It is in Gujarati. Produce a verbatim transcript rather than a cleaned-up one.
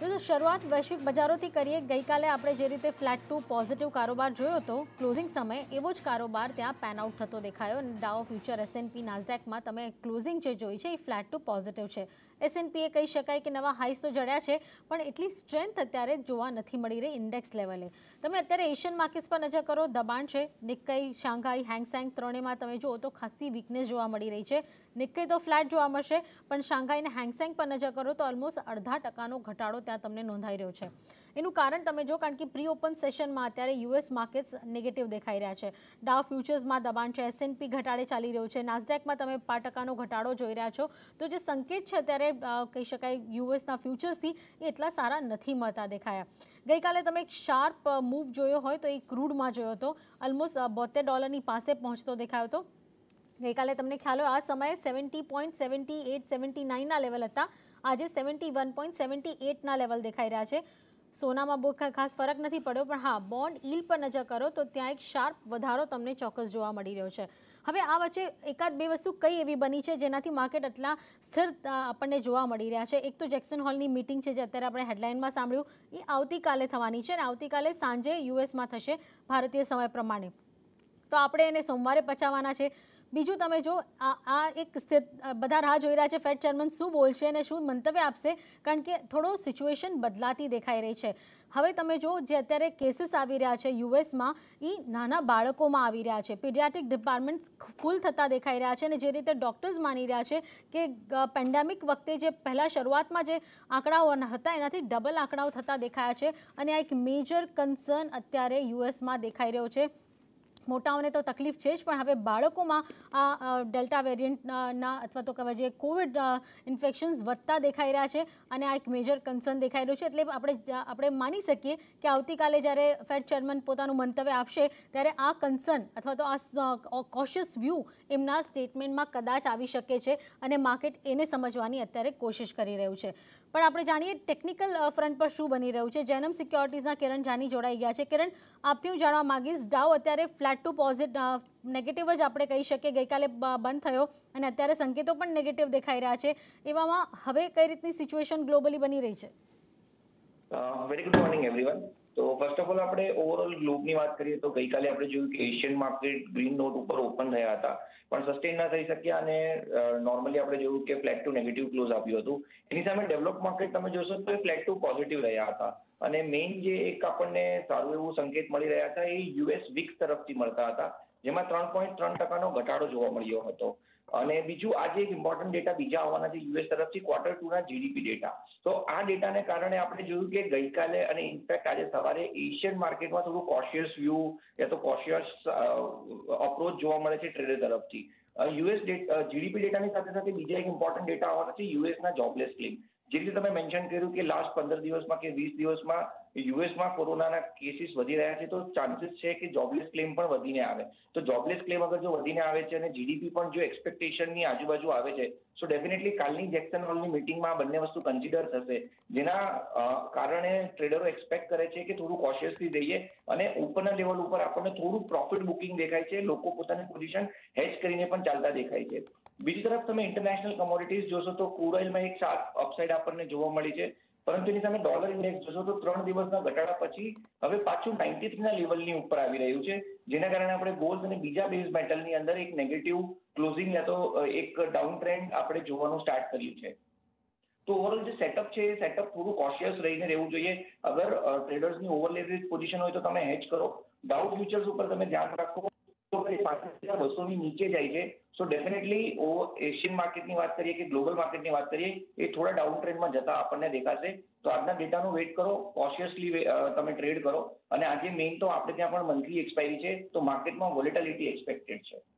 તો શરૂઆત વૈશ્વિક બજારોથી કરીએ। ગઈકાલે આપણે જે રીતે ફ્લેટ ટુ પોઝિટિવ કારોબાર જોયો હતો, ક્લોઝિંગ સમયે એવો જ કારોબાર ત્યાં પેન આઉટ થતો દેખાયો। ડાઉ ફ્યુચર, એસએનપી, નાસ્ડેકમાં તમે ક્લોઝિંગ જે જોઈ છે એ ફ્લેટ ટુ પોઝિટિવ છે। એસએનપીએ કહી શકાય કે નવા હાઈસ તો જડ્યા છે, પણ એટલી સ્ટ્રેન્થ અત્યારે જોવા નથી મળી રહી ઇન્ડેક્સ લેવલે। તમે અત્યારે એશિયન માર્કેટ્સ પર નજર કરો, દબાણ છે। નિક્કાઈ, શાંઘાઈ, હેંગસેંગ ત્રણેયમાં તમે જુઓ તો ખાસી વીકનેસ જોવા મળી રહી છે। નિક્કાઈ તો ફ્લેટ જોવા મળશે, પણ શાંઘાઈ અને હેંગસેંગ પર નજર કરો તો ઓલમોસ્ટ અડધા ટકાનો ઘટાડો ત્યાં તમને નોંધાઈ રહ્યો છે। એનું કારણ તમે જો, કારણ કે પ્રી ઓપન સેશનમાં અત્યારે યુએસ માર્કેટ્સ નેગેટિવ દેખાઈ રહ્યા છે। ડાઉ ફ્યુચર્સમાં દબાણ છે, એસએનપી ઘટાડે ચાલી રહ્યું છે, નાસ્ડેકમાં તમે પાંચ ટકાનો ઘટાડો જોઈ રહ્યા છો। તો જે સંકેત છે અત્યારે કહી શકાય યુએસના ફ્યુચર્સથી એ એટલા સારા નથી મળતા દેખાયા। ગઈકાલે તમે એક શાર્પ મૂવ જોયો હોય તો એ ક્રૂડમાં જોયો હતો, ઓલમોસ્ટ બોતેર ડોલરની પાસે પહોંચતો દેખાયો હતો। ગઈકાલે તમને ખ્યાલ હોય આ સમયે seventy point seventy eight seventy નાઇનના લેવલ હતા, આજે સેવન્ટી વન પોઈન્ટ સેવન્ટી એટના લેવલ દેખાઈ રહ્યા છે। સોનામાં બહુ ખાસ ફરક નથી પડ્યો, પણ હા બોન્ડ યીલ્ડ પર નજર કરો તો ત્યાં એક શાર્પ વધારો તમને ચોક્કસ જોવા મળી રહ્યો છે। હવે આ વચ્ચે એકાદ બે વસ્તુ કઈ એવી બની છે જેનાથી માર્કેટ આટલા સ્થિર આપણને જોવા મળી રહ્યા છે। એક તો જેક્સન હોલની મીટિંગ છે જે અત્યારે આપણે હેડલાઇનમાં સાંભળ્યું, એ આવતીકાલે થવાની છે અને આવતીકાલે સાંજે યુએસમાં થશે ભારતીય સમય પ્રમાણે, તો આપણે એને સોમવારે પચાવવાના છે। બીજું તમે જો આ આ એક સ્થિર બધા રાહ જોઈ રહ્યા છે ફેડ ચેરમેન શું બોલશે અને શું મંતવ્ય આપશે, કારણ કે થોડો સિચ્યુએશન બદલાતી દેખાઈ રહી છે। હવે તમે જો જે અત્યારે કેસીસ આવી રહ્યા છે યુએસમાં એ નાના બાળકોમાં આવી રહ્યા છે, પીડિયાટ્રિક ડિપાર્ટમેન્ટ ફૂલ થતા દેખાઈ રહ્યા છે અને જે રીતે ડૉક્ટર્સ માની રહ્યા છે કે પેન્ડેમિક વખતે જે પહેલાં શરૂઆતમાં જે આંકડાઓ હતા એનાથી ડબલ આંકડાઓ થતા દેખાયા છે અને આ એક મેજર કન્સર્ન અત્યારે યુએસમાં દેખાઈ રહ્યો છે। મોટાઓને તો તકલીફ છે જ, પણ હવે બાળકોમાં આ ડેલ્ટા વેરિયન્ટના અથવા તો કહેવાય જે કોવિડ ઇન્ફેક્શન્સ વધતા દેખાઈ રહ્યા છે અને આ એક મેજર કન્સર્ન દેખાઈ રહ્યું છે। એટલે આપણે આપણે માની શકીએ કે આવતીકાલે જ્યારે ફેડ ચેરમેન પોતાનું મંતવ્ય આપશે ત્યારે આ કન્સર્ન અથવા તો આ કોશિયસ વ્યૂ એમના સ્ટેટમેન્ટમાં કદાચ આવી શકે છે અને માર્કેટ એને સમજવાની અત્યારે કોશિશ કરી રહ્યું છે। પણ આપણે જાણીએ ટેકનિકલ ફ્રન્ટ પર શું બની રહ્યું છે। જેનમ સિક્યોરિટીઝના કિરણ જાની જોડાઈ ગયા છે। કિરણ, આપથી હું જાણવા માંગીશ, ડાઉ અત્યારે ફ્લેટ ટુ પોઝિટિવ નેગેટિવ જ આપણે કહી શકીએ, ગઈકાલે બંધ થયો અને અત્યારે સંકેતો પણ નેગેટિવ દેખાઈ રહ્યા છે, એવામાં હવે કઈ રીતની સિચ્યુએશન ગ્લોબલી બની રહી છે? Very good morning everyone. તો ફર્સ્ટ ઓફ ઓલ આપણે ઓવરઓલ ગ્લોબની વાત કરીએ તો ગઈકાલે આપણે જોયું કે એશિયન માર્કેટ ગ્રીન નોટ ઉપર ઓપન થયા હતા, પણ સસ્ટેન ના થઈ શક્યા અને નોર્મલી આપણે જોયું કે ફ્લેટ ટુ નેગેટિવ ક્લોઝ આપ્યું હતું। એની સામે ડેવલપ માર્કેટ તમે જોશો તો એ ફ્લેટ ટુ પોઝિટિવ રહ્યા હતા અને મેઇન જે એક આપણને સારું એવું સંકેત મળી રહ્યા હતા એ યુએસ વિક્સ તરફથી મળતા હતા, જેમાં ત્રણ પોઈન્ટ ત્રણ ટકાનો ઘટાડો જોવા મળ્યો હતો। અને બીજું આજે એક ઇમ્પોર્ટન્ટ ડેટા બીજા આવવાના છે યુએસ તરફથી ક્વાર્ટર ટુ ના જીડીપી ડેટા। તો આ ડેટાને કારણે આપણે જોયું કે ગઈકાલે અને ઇનફેક્ટ આજે સવારે એશિયન માર્કેટમાં થોડું કોશિયસ વ્યૂ યા તો કોશિયસ અપ્રોચ જોવા મળે છે ટ્રેડર તરફથી। યુએસ જીડીપી ડેટાની સાથે સાથે બીજા એક ઇમ્પોર્ટન્ટ ડેટા આવવાના છે યુએસના જોબલેસ ક્લેમ। જે રીતે તમે મેન્શન કર્યું કે લાસ્ટ પંદર દિવસમાં કે વીસ દિવસમાં યુએસમાં કોરોનાના કેસીસ વધી રહ્યા છે, તો ચાન્સીસ છે કે જોબલેસ ક્લેમ પણ વધીને આવે। તો જોબલેસ ક્લેમ અગર જો વધીને આવે છે અને જીડીપી પણ જો એક્સપેક્ટેશનની આજુબાજુ આવે છે, સો ડેફિનેટલી કાલની જેક્સન હોલની મિટિંગમાં આ બંને વસ્તુ કન્સિડર થશે, જેના કારણે ટ્રેડરો એક્સપેક્ટ કરે છે કે થોડું કોશિયસલી રહીએ અને ઉપરના લેવલ ઉપર આપણને થોડું પ્રોફિટ બુકિંગ દેખાય છે, લોકો પોતાની પોઝિશન હેજ કરીને પણ ચાલતા દેખાય છે। બીજી તરફ તમે ઇન્ટરનેશનલ કોમોડિટીઝ જોશો તો ક્રૂડ ઓઇલમાં એક શાર્પ અપસાઇડ આપણને જોવા મળી છે, પરંતુ એની સામે ડોલર ઇન્ડેક્સ જોશો તો ત્રણ દિવસના ઘટાડા પછી હવે પાછું નાઇન્ટી થ્રીના લેવલની ઉપર આવી રહ્યું છે, જેના કારણે આપણે ગોલ્ડ અને બીજા બેઝ મેટલની અંદર એક નેગેટિવ ક્લોઝિંગ યા તો એક ડાઉન ટ્રેન્ડ આપણે જોવાનું સ્ટાર્ટ કર્યું છે। તો ઓવરઓલ જે સેટઅપ છે એ સેટઅપ થોડું કોશિયસ રહીને રહેવું જોઈએ। અગર ટ્રેડર્સની ઓવર લેવરેજ પોઝિશન હોય તો તમે હેજ કરો, ડાઉ ફ્યુચર્સ ઉપર તમે ધ્યાન રાખો બસોની નીચે જાય છે, સો ડેફિનેટલી એશિયન માર્કેટની વાત કરીએ કે ગ્લોબલ માર્કેટની વાત કરીએ એ થોડા ડાઉન ટ્રેન્ડમાં જતા આપણને દેખાશે। તો આજના ડેટાનું વેઇટ કરો, કોશિયસલી તમે ટ્રેડ કરો અને આજે મેઇન તો આપણે ત્યાં પણ મંથલી એક્સપાયરી છે, તો માર્કેટમાં વોલેટિલિટી એક્સપેક્ટેડ છે।